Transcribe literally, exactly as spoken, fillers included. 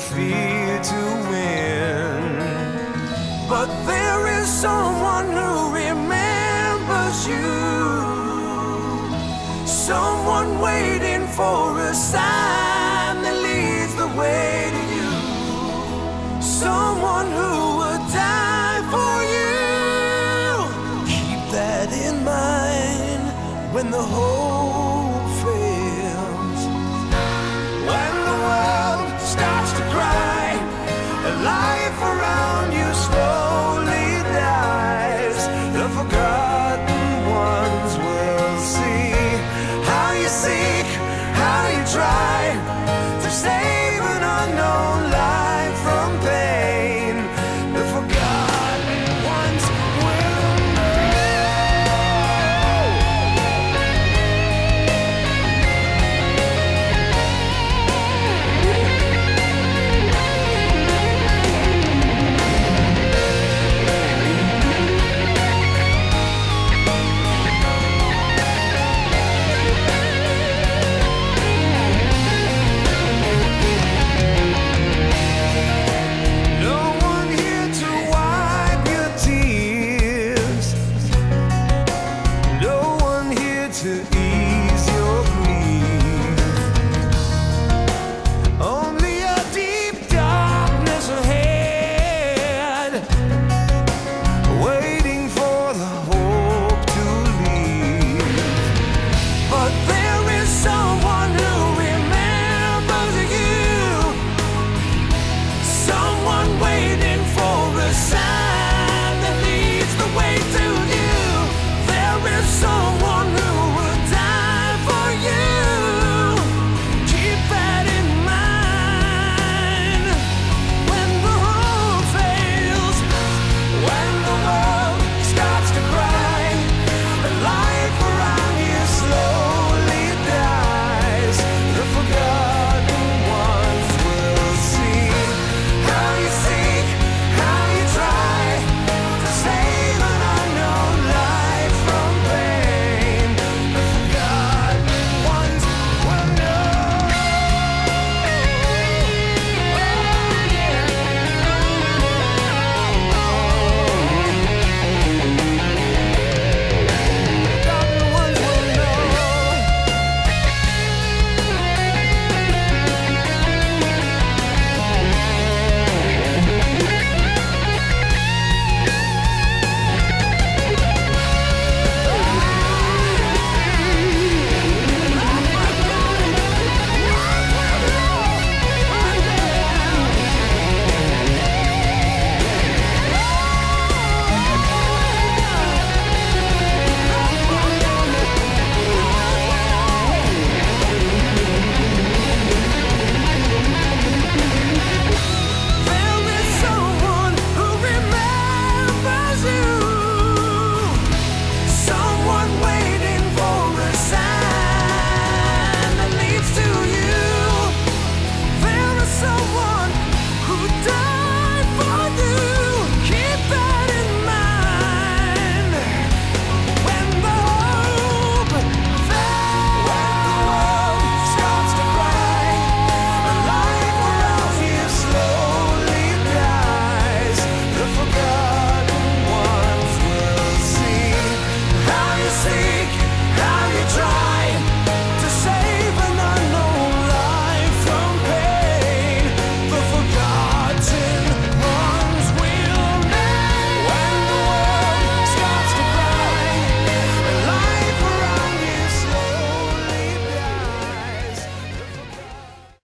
fear to win. But there is someone who remembers you, someone waiting for a sign that leads the way to you, someone who would die for you. Keep that in mind when the hope fails, when the world starts to cry and life around you slowly dies. The forgotten ones will see how you seek, how you try.